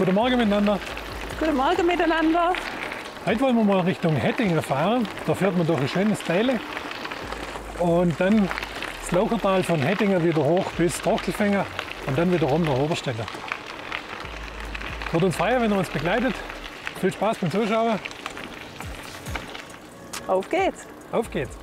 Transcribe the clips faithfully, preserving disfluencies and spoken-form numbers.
Guten Morgen miteinander. Guten Morgen miteinander. Heute wollen wir mal Richtung Hettingen fahren. Da fährt man durch ein schönes Teil. Und dann das Lauchertal von Hettingen wieder hoch bis Trachtelfänger und dann wieder rum nach Oberstelle. Wird uns feiern, wenn ihr uns begleitet. Viel Spaß beim Zuschauen. Auf geht's. Auf geht's.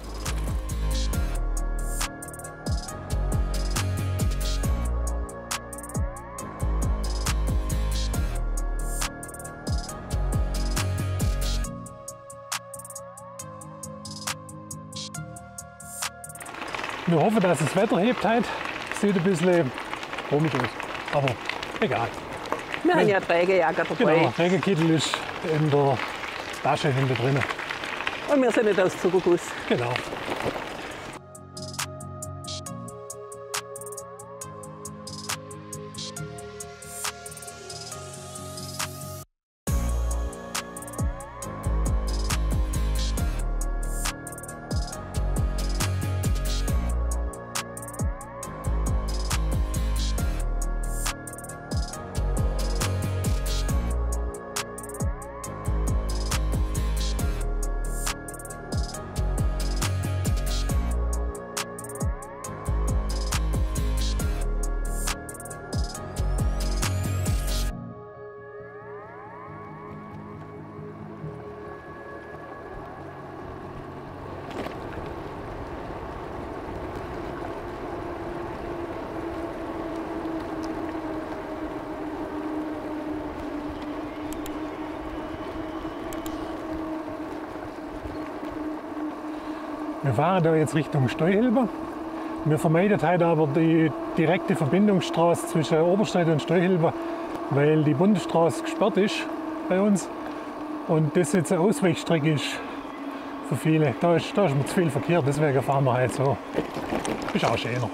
Wir hoffen, dass das Wetter hebt heute. Sieht ein bisschen komisch aus, aber egal. Wir haben ja Trägerjacke dabei. Genau, Regenkittel ist in der Tasche hinter drin. Und wir sind nicht aus Zuckerguss. Genau. Wir fahren da jetzt Richtung Steuhilber. Wir vermeiden heute aber die direkte Verbindungsstraße zwischen Oberstede und Steuhilber, weil die Bundesstraße gesperrt ist bei uns und das jetzt eine Ausweichstrecke ist für viele. Da ist, da ist mir zu viel Verkehr, deswegen fahren wir halt so. Ist auch schöner.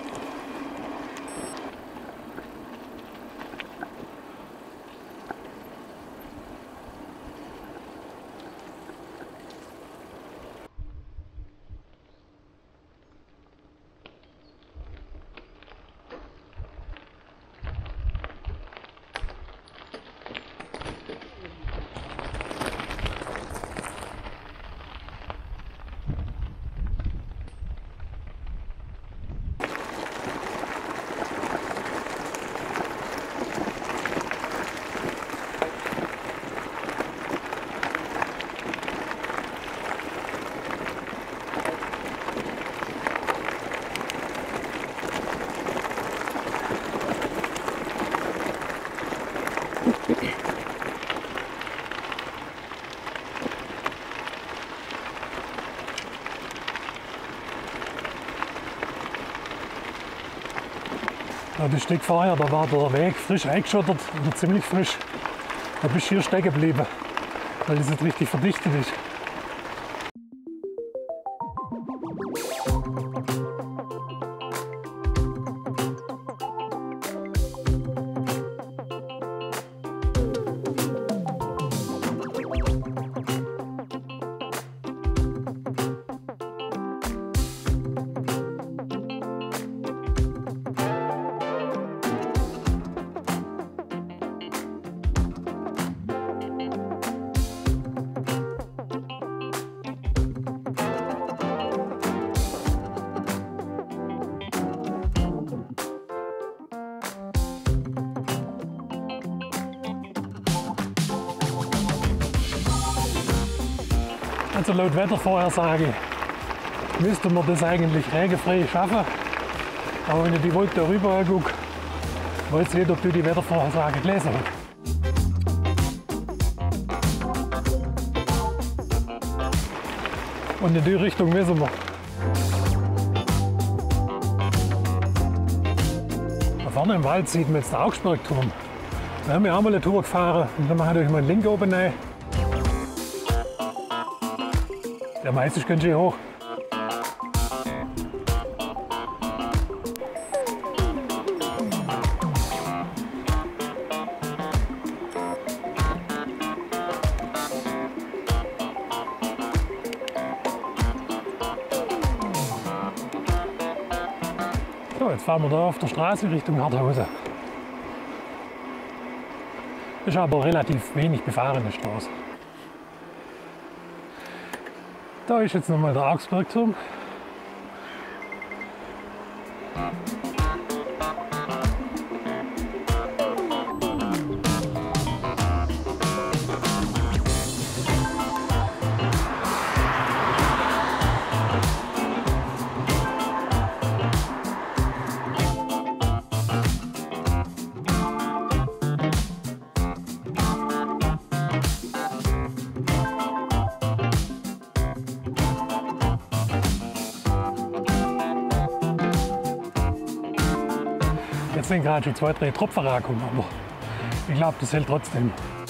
Ja, das Stück vorher, da war der Weg frisch eingeschottert, oder ziemlich frisch. Da bist du hier stecken geblieben, weil das jetzt richtig verdichtet ist. Also laut Wettervorhersage müsste man das eigentlich regenfrei schaffen. Aber wenn ich die Wolke darüber gucke, weiß ich nicht, ob du die Wettervorhersage gelesen hast. Und in die Richtung müssen wir. Da vorne im Wald sieht man jetzt den Augsburgturm. Da haben wir auch mal eine Tour gefahren und dann machen wir mal einen Link oben rein. Der meiste ist ganz schön hoch. So, jetzt fahren wir da auf der Straße Richtung Harthausen. Ist aber relativ wenig befahrene Straße. Da ist jetzt nochmal der Augsburgturm. Jetzt sind gerade schon zwei, drei Tropfen rangekommen, aber ich glaube, das hält trotzdem.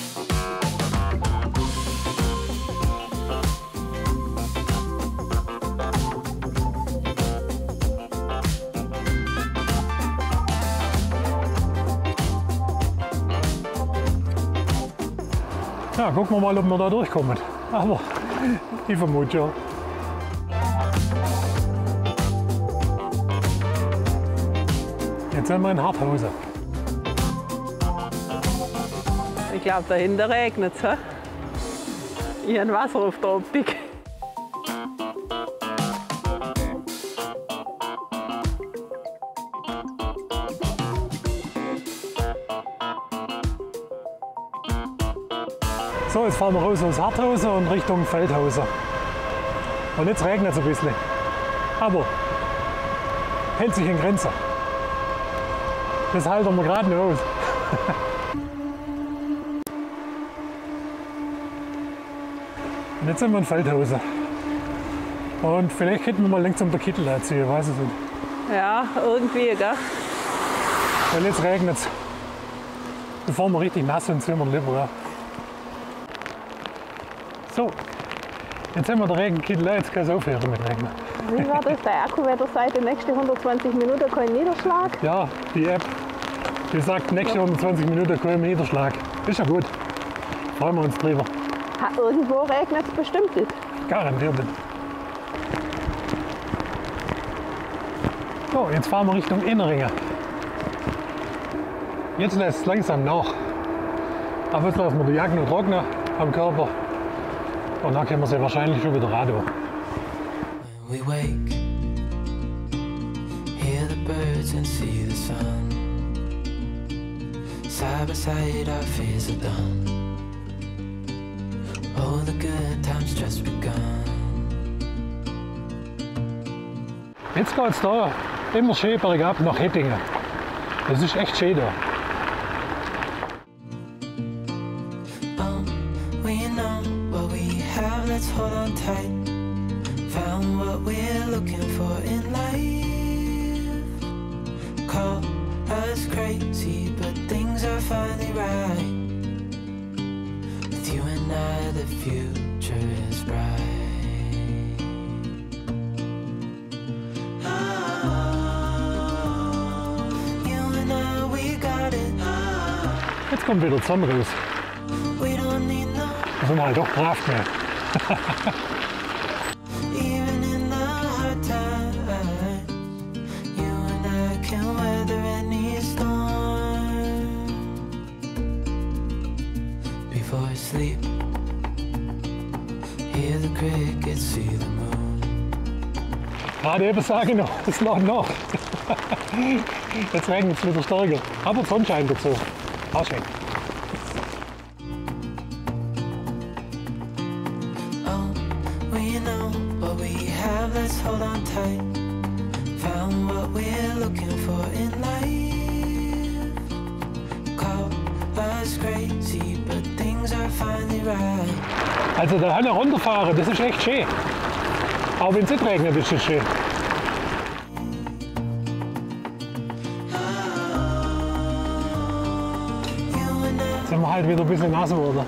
Ja, gucken wir mal, ob wir da durchkommen. Aber ich vermute ja. Jetzt sind wir in Harthausen. Ich glaube, dahinter regnet es. Ich habe Wasser auf der Optik. So, jetzt fahren wir raus aus Harthausen und Richtung Feldhausen. Und jetzt regnet es ein bisschen. Aber hält sich in Grenzen. Das halten wir gerade nicht aus. Und jetzt sind wir in Feldhausen. Und vielleicht hätten wir mal langsam den Kittel anziehen, ich weiß es nicht. Ja, irgendwie, gell? Weil jetzt regnet es. Bevor wir richtig nass sind, sind wir lieber. Ja. So, jetzt haben wir den Regenkittel, jetzt kann es aufhören mit Regnen. Wie war das? Der Akkuwetter sagt, die nächsten hundertzwanzig Minuten kein Niederschlag? Ja, die App, die sagt, nächste hundertzwanzig Minuten kein Niederschlag. Ist ja gut. Freuen wir uns drüber. Ha, irgendwo regnet es bestimmt nicht. Garantiert nicht. So, jetzt fahren wir Richtung Inneringen. Jetzt lässt es langsam nach. Aber jetzt lassen wir die Jacke noch trocknen am Körper. Und dann können wir sie wahrscheinlich schon wieder radeln. We wake, hear the birds and see the sun. Side by side our fears are done. Oh, the good times just begun. Jetzt geht es da immer schön bergab nach Hettingen. Das ist echt schön da. Oh, we know what we have, let's hold on tight. Found what we're looking for in life. Call us crazy, but things are finally right. With you and I, the future is bright. Oh, you and I, we got it. Jetzt kommt wieder die Sonne raus. We don't need no. Da sind wir halt doch brav mehr. Even in the hard times, you and I can weather any storm. Before I sleep, hear the crickets, see the moon. Gerade eben sage ich noch, es lädt nach. Jetzt regnet es wieder stärker. Aber die Sonne scheint dazu. Auch schön. Oh, we know what we have, let's hold on tight. Found what we're looking for in life. Call us crazy, but things are finally right. Also da Hölle runterfahren, das ist echt schön. Auch wenn es nicht regnet, ist es schön. You and I, Jetzt sind wir halt wieder ein bisschen nass geworden.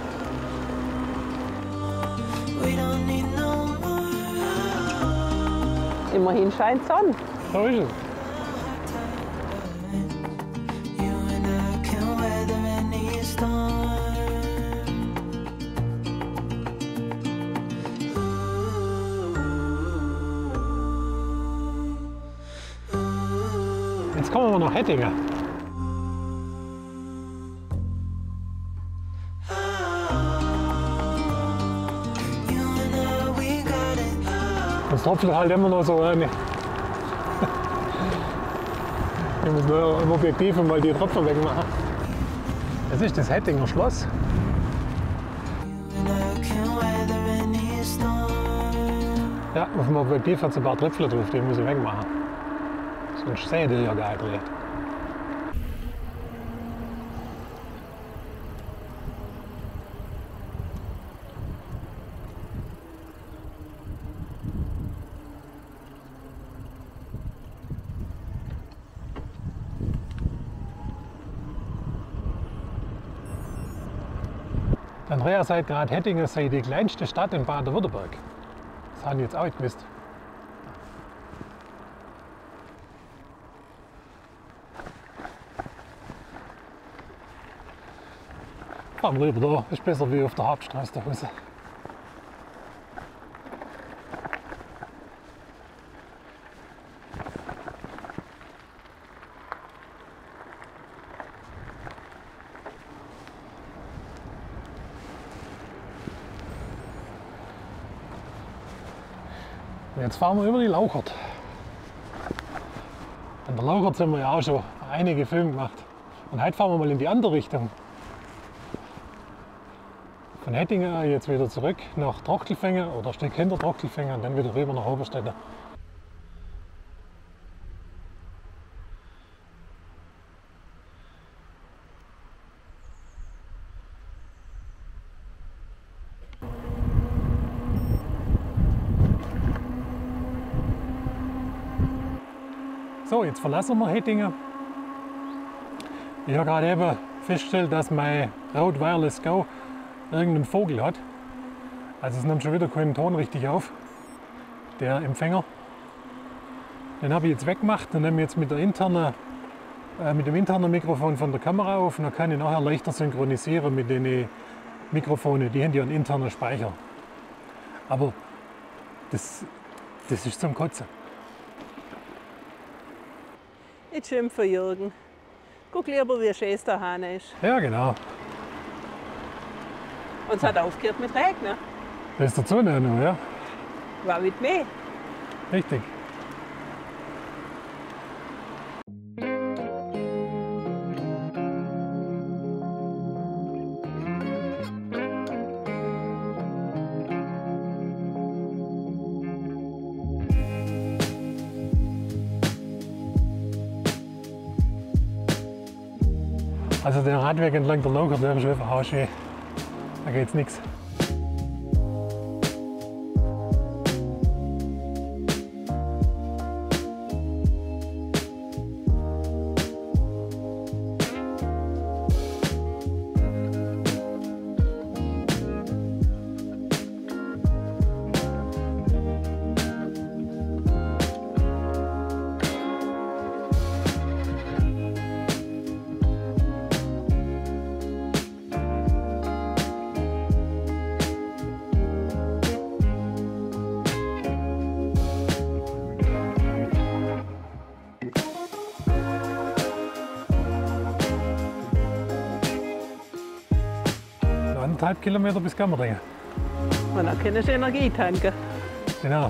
we don't need no more. Immerhin scheint die Sonne. So ist es. You and I can weather any storm. Jetzt kommen wir nach Hettingen. tropft halt immer noch so rein. Ich muss nur im Objektiv mal die Tropfen wegmachen. Das ist das Hettinger Schloss. And I can weather any storm. Ja, auf dem Objektiv hat es ein paar Tröpfchen drauf, die muss ich wegmachen. Sonst sehe ich die ja gar nicht recht. Andrea sagt gerade, Hettingen sei die kleinste Stadt in Baden-Württemberg. Das haben die jetzt auch nicht gewusst. Fahren wir rüber da, ist besser wie auf der Hauptstraße da raus. Jetzt fahren wir über die Lauchert. An der Lauchert sind wir ja auch schon einige Filme gemacht. Und heute fahren wir mal in die andere Richtung. Von Hettingen jetzt wieder zurück nach Trachtelfingen oder ein Stück hinter Trachtelfingen und dann wieder rüber nach Oberstetten. So, jetzt verlassen wir Hettingen. Ich habe gerade eben festgestellt, dass mein Rode Wireless Go irgendeinen Vogel hat. Also es nimmt schon wieder keinen Ton richtig auf, der Empfänger. Den habe ich jetzt weggemacht und nehme jetzt mit, der internen, äh, mit dem internen Mikrofon von der Kamera auf. Und dann kann ich nachher leichter synchronisieren mit den Mikrofonen. Die haben ja einen internen Speicher. Aber das, das ist zum Kotzen. Nicht schimpfen, Jürgen. Guck lieber, wie schön es daheim ist. Ja, genau. Und es hat aufgehört mit Regnen. Das ist dazu noch, ja? War mit mir. Richtig. Also der Radweg entlang der Lauchert, der ist einfach auch schön. Da geht's nichts. Anderthalb Kilometer bis Gammerdingen. Und dann kannst du Energie tanken. Genau.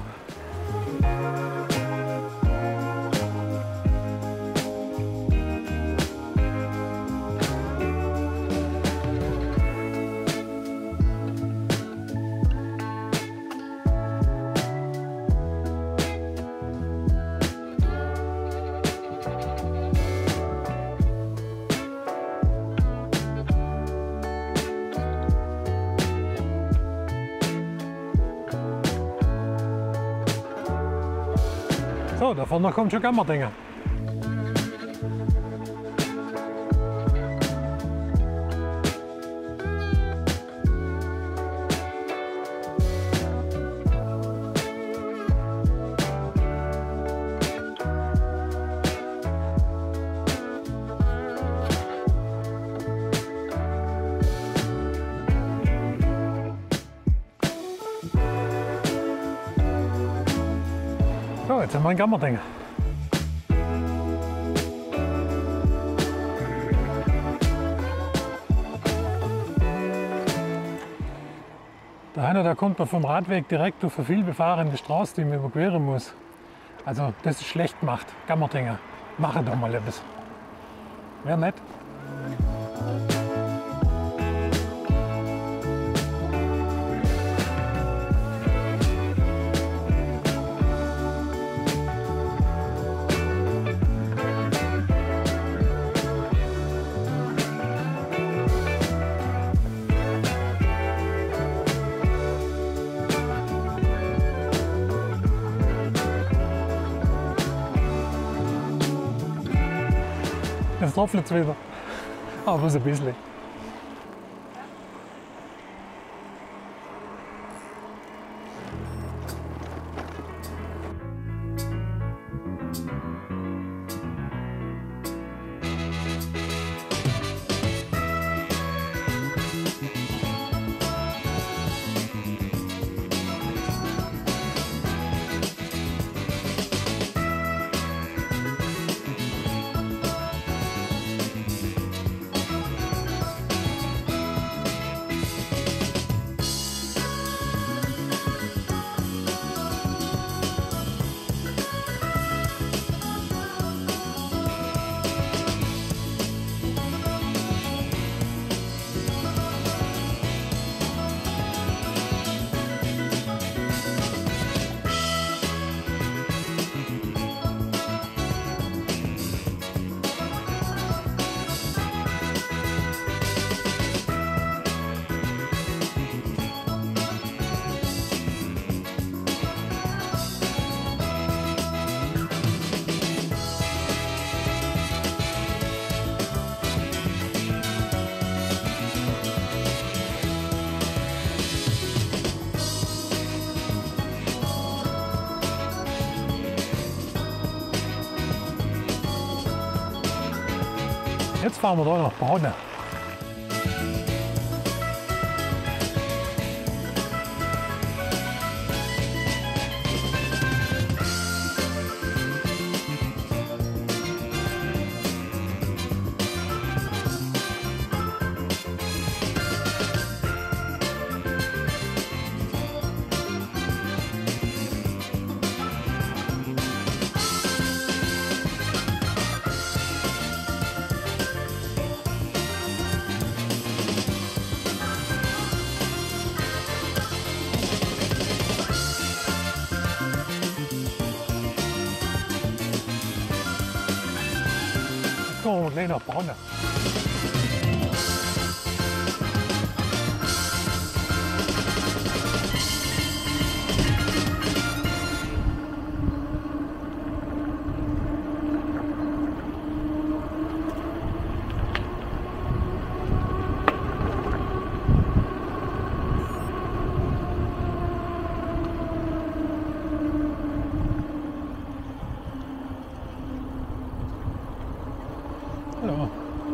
So, da vorne kommt schon Gammerdingen. So, jetzt sind wir in Gammerdingen. Der Hanna, da kommt man vom Radweg direkt auf eine viel befahrene Straße, die man überqueren muss. Also das ist schlecht gemacht. Gammertinger, machen doch mal etwas. Wäre nett. Jetzt tropft es wieder, aber bloß ein bisschen. Jetzt fahren wir da nach Braune. Kommen wir gleich nach Braune. Hallo.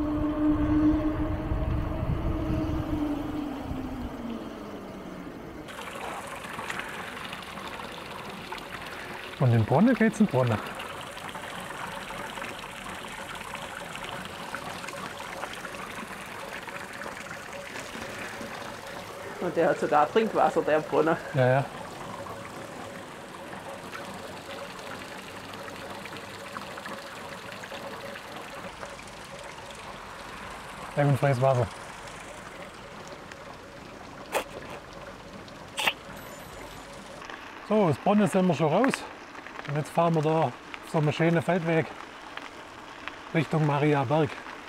Und in Bronne geht's in Bronne. Und der hat sogar Trinkwasser, der Brunnen. Ja, ja. Lebenfreies Wasser. So, aus Bronne sind wir schon raus. Und jetzt fahren wir da auf so einem schönen Feldweg Richtung Mariaberg.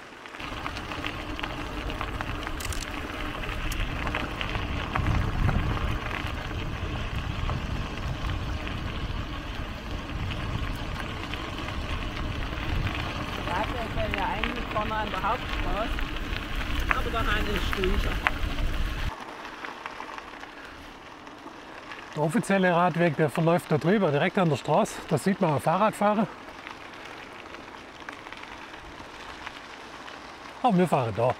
Das wäre ja eigentlich vorne an der Hauptstraße, aber da haben wir Stücher. Der offizielle Radweg, der verläuft da drüber, direkt an der Straße. Da sieht man auch Fahrradfahrer. Aber wir fahren da.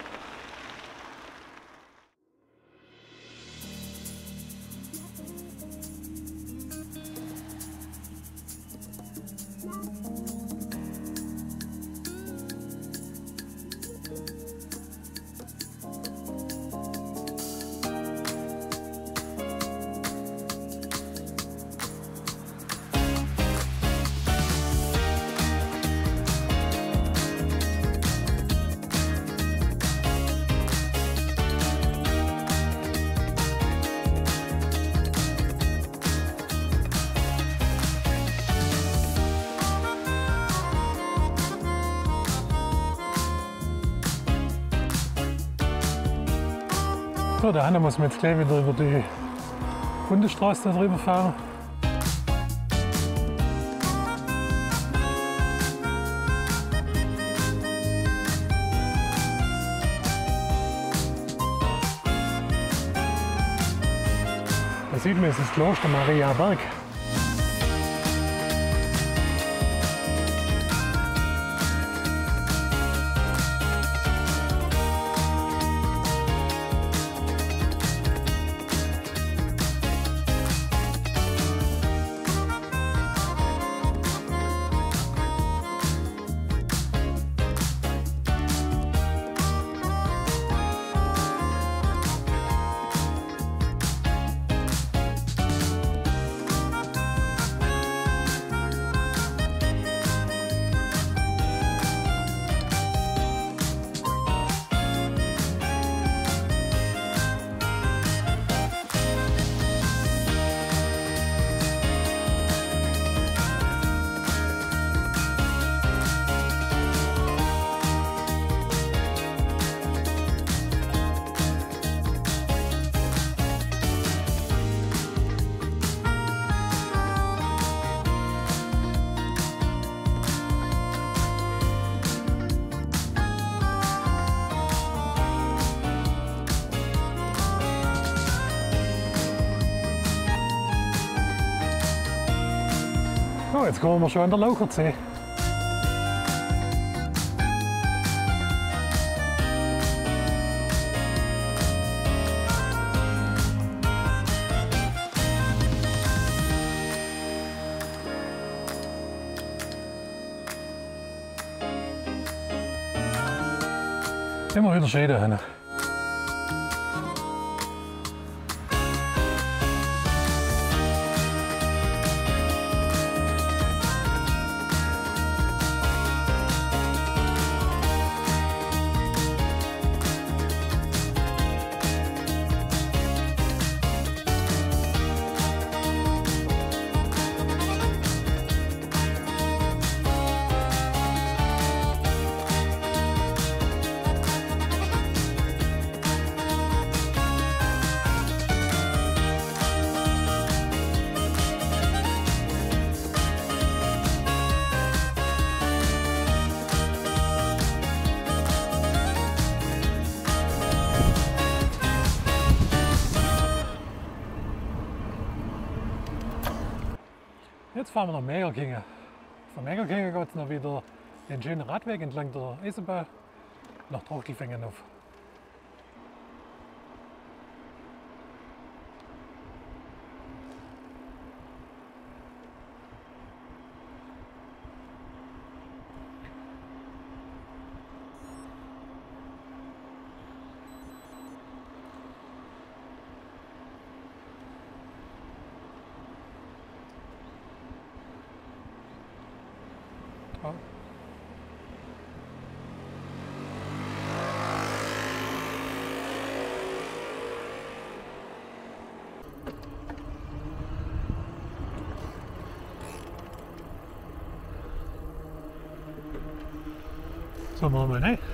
So, der Hanna muss jetzt gleich wieder über die Bundesstraße da drüber fahren. Da sieht man, es ist das Kloster Mariaberg. So, jetzt kommen wir schon an der Lauchersee. Immer wieder schön da hinten. Jetzt fahren wir nach Megerkingen. Von Megerkingen geht es noch wieder den schönen Radweg entlang der Eisenbahn nach Trachtelfingen auf. Ja. So, machen wir rein.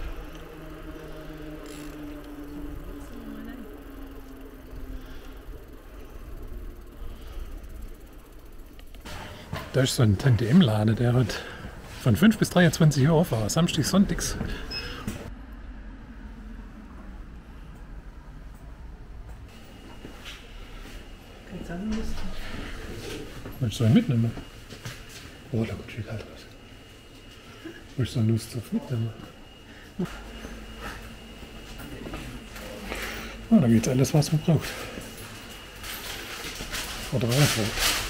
Da ist so ein Tante M-Laden, der hat von fünf bis dreiundzwanzig Uhr auf, Samstag, Sonntags. Willst du einen mitnehmen? Oh, da kommt viel kalt raus. Willst du eine Lust auf mitnehmen? Oh, da geht alles, was man braucht. Oder einfach.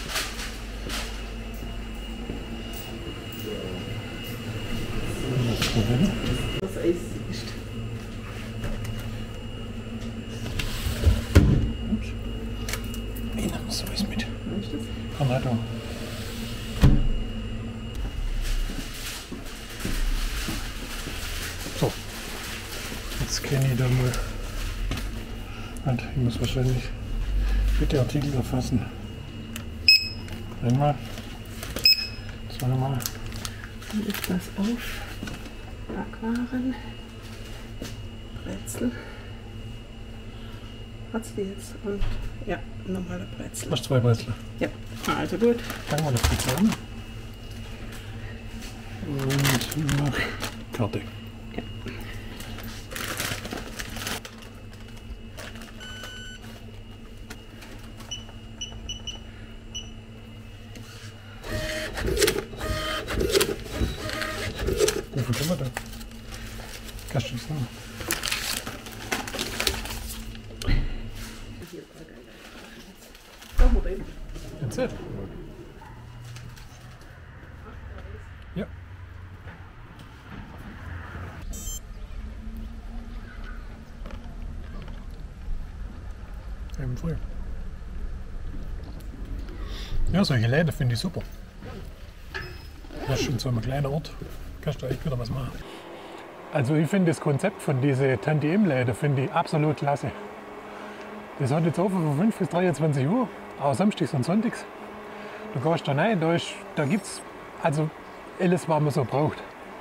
Das Eis ist. Ups. Ich nehme so Eis mit. Weißt du das? Komm halt da. So. Jetzt kenne ich da mal. Und ich muss wahrscheinlich bitte Artikel erfassen. Einmal. Zweimal. Dann ist das auf. Backwaren, Brezel, Hat's die jetzt? Und ja, normale Brezel. Hast du zwei Brezel? Ja, also gut. Fangen wir das bitte an. Und äh, fertig. Ja. Wie viel können wir da? Kannst du das sagen? That's it. Ja. Eben früh. Ja, solche Läden finde ich super. Das ist schon so ein kleiner Ort. Kannst du echt wieder was machen. Also ich finde das Konzept von diesen Tante-Em-Läden finde ich absolut klasse. Das hat jetzt offen von fünf bis dreiundzwanzig Uhr, auch samstags und sonntags. Du gehst da rein, da, da gibt es also alles, was man so braucht.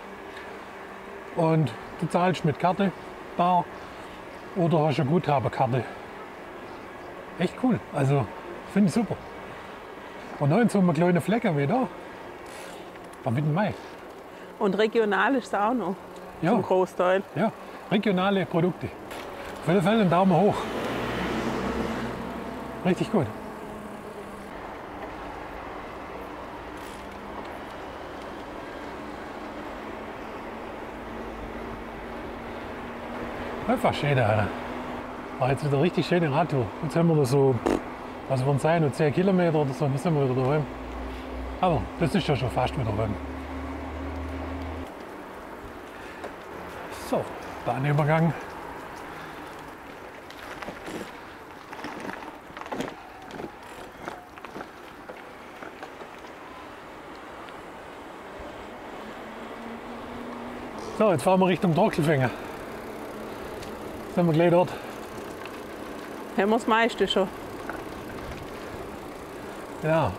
Und du zahlst mit Karte, bar oder hast eine Guthabenkarte. Echt cool, also finde ich super. Und dann so eine kleine Flecke wie da, war mit dem Mai. Und regional ist es auch noch, Ja. zum Großteil. Ja, regionale Produkte. Auf jeden Fall einen Daumen hoch. Richtig gut. Einfach schön, Alter. War jetzt wieder richtig schöne Radtour. Jetzt haben wir noch so, was werden sein, noch zehn Kilometer oder so, dann sind wir wieder daheim. Aber das ist ja schon fast wieder daheim. So, Bahnübergang. So, jetzt fahren wir Richtung Trockelfänger. Sind wir gleich dort. Haben wir das meiste schon. Ja.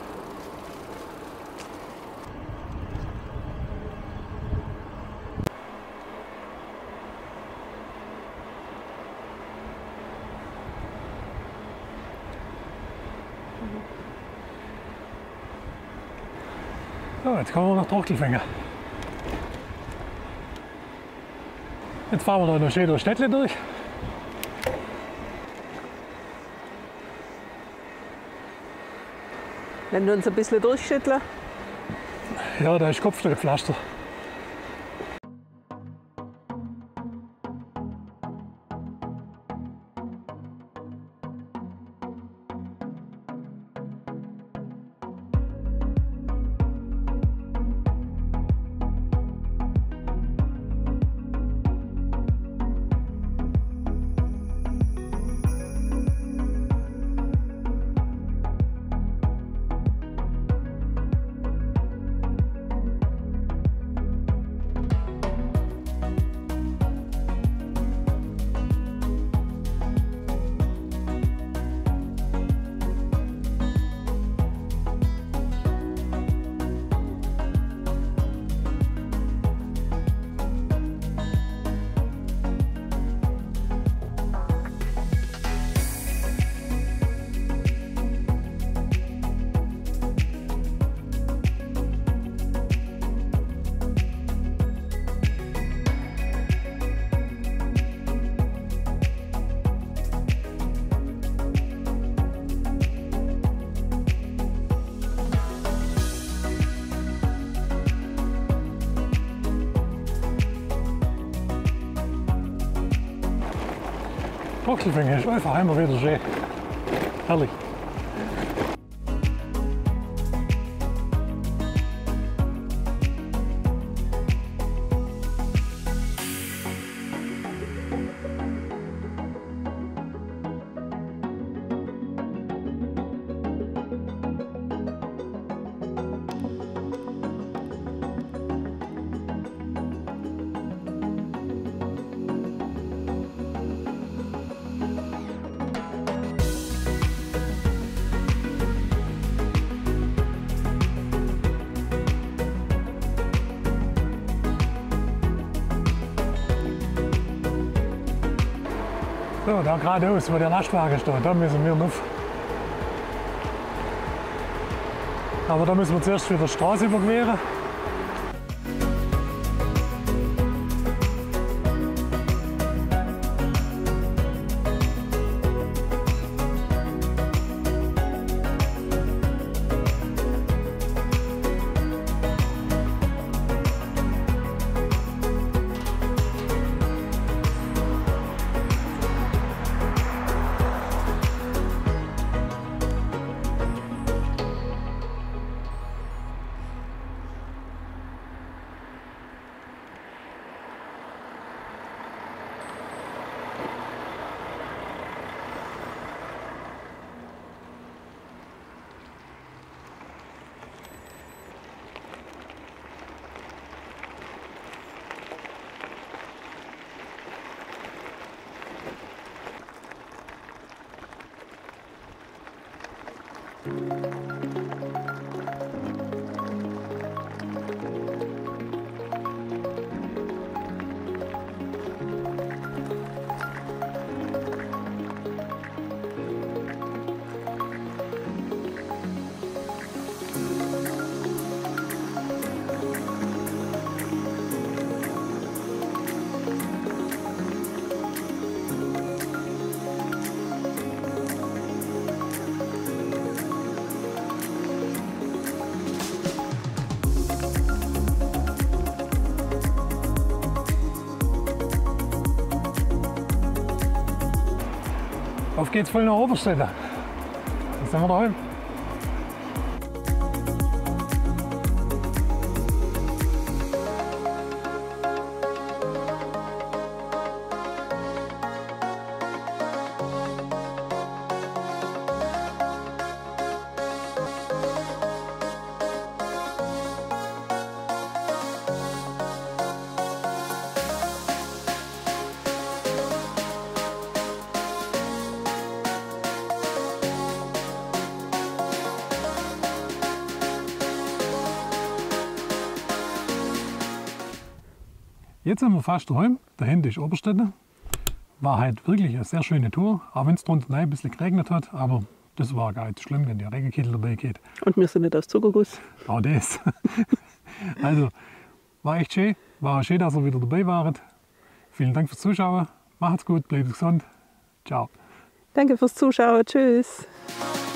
So, jetzt kommen wir nach Trockelfänger. Jetzt fahren wir da noch schön durch Städtle durch. Wenn wir uns ein bisschen durchschütteln. Ja, da ist Kopfsteinpflaster. Trockelfänger ist einfach immer wieder schön. Herrlich. So, da geradeaus, wo der Lastwagen steht, da müssen wir noch. Aber da müssen wir zuerst wieder die Straße überqueren. Auf geht's voll nach Oberstetten. Jetzt sind wir daheim. Jetzt sind wir fast daheim. Da hinten ist Oberstetten. War halt wirklich eine sehr schöne Tour, auch wenn es drunter ein bisschen geregnet hat. Aber das war gar nicht schlimm, wenn der Regenkittel dabei geht. Und wir sind nicht aus Zuckerguss. Auch das. Also, war echt schön. War schön, dass ihr wieder dabei wart. Vielen Dank fürs Zuschauen. Macht's gut, bleibt gesund. Ciao. Danke fürs Zuschauen. Tschüss.